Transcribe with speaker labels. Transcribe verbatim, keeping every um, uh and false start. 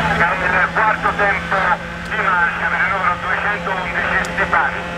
Speaker 1: è il quarto tempo di marcia per il numero duecentoundici Stefani.